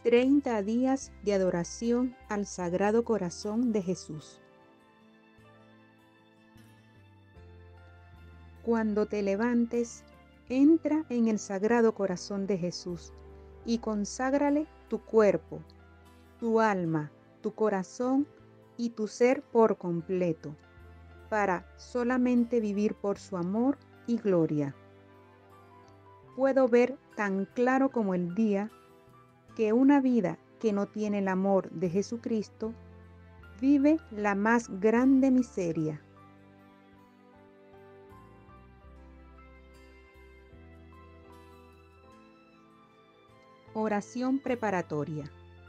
30 días de adoración al Sagrado Corazón de Jesús. Cuando te levantes, entra en el Sagrado Corazón de Jesús y conságrale tu cuerpo, tu alma, tu corazón y tu ser por completo, para solamente vivir por su amor y gloria. Puedo ver tan claro como el día que una vida que no tiene el amor de Jesucristo vive la más grande miseria. Oración preparatoria.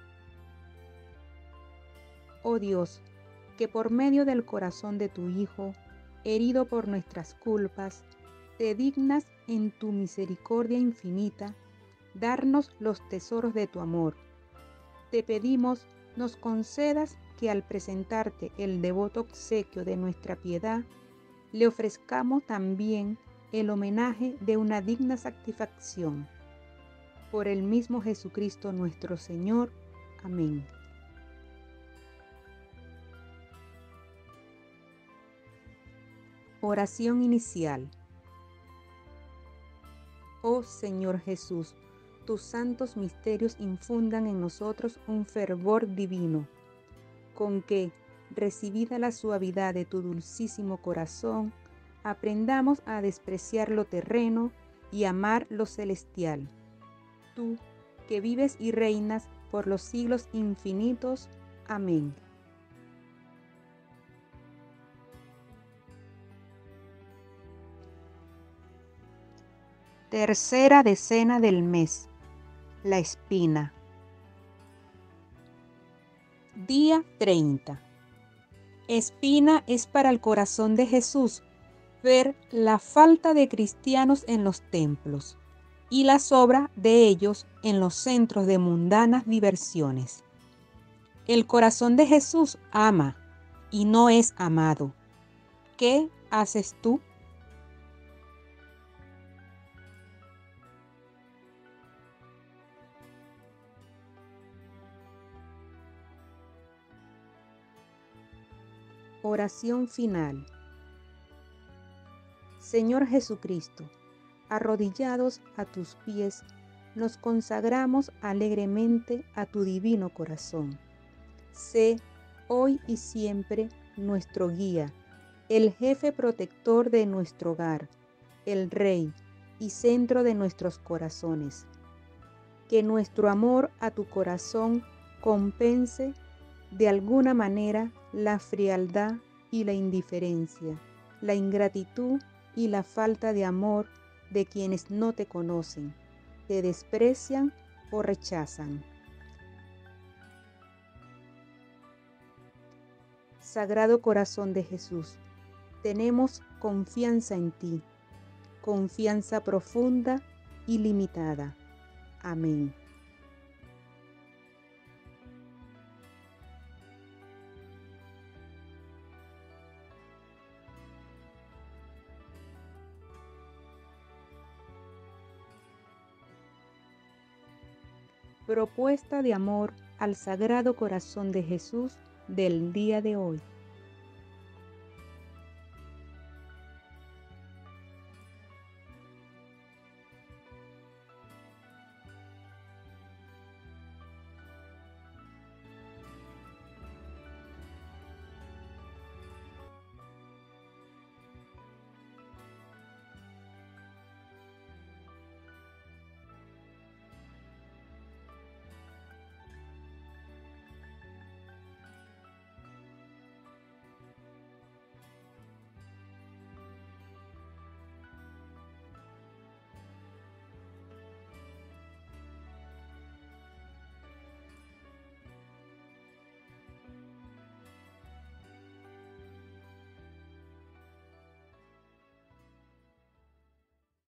Oh Dios, que por medio del corazón de tu Hijo, herido por nuestras culpas, te dignas en tu misericordia infinita darnos los tesoros de tu amor. Te pedimos nos concedas que al presentarte el devoto obsequio de nuestra piedad, le ofrezcamos también el homenaje de una digna satisfacción. Por el mismo Jesucristo nuestro Señor. Amén. Oración inicial. Oh Señor Jesús, tus santos misterios infundan en nosotros un fervor divino, con que, recibida la suavidad de tu dulcísimo corazón, aprendamos a despreciar lo terreno y amar lo celestial. Tú, que vives y reinas por los siglos infinitos. Amén. Tercera decena del mes. La espina. Día 30. Espina es para el corazón de Jesús ver la falta de cristianos en los templos y la sobra de ellos en los centros de mundanas diversiones. El corazón de Jesús ama y no es amado. ¿Qué haces tú? Oración final. Señor Jesucristo, arrodillados a tus pies, nos consagramos alegremente a tu divino corazón. Sé hoy y siempre nuestro guía, el jefe protector de nuestro hogar, el Rey y centro de nuestros corazones. Que nuestro amor a tu corazón compense de alguna manera la frialdad y la indiferencia, la ingratitud y la falta de amor de quienes no te conocen, te desprecian o rechazan. Sagrado Corazón de Jesús, tenemos confianza en ti, confianza profunda y limitada. Amén. Propuesta de amor al Sagrado Corazón de Jesús del día de hoy.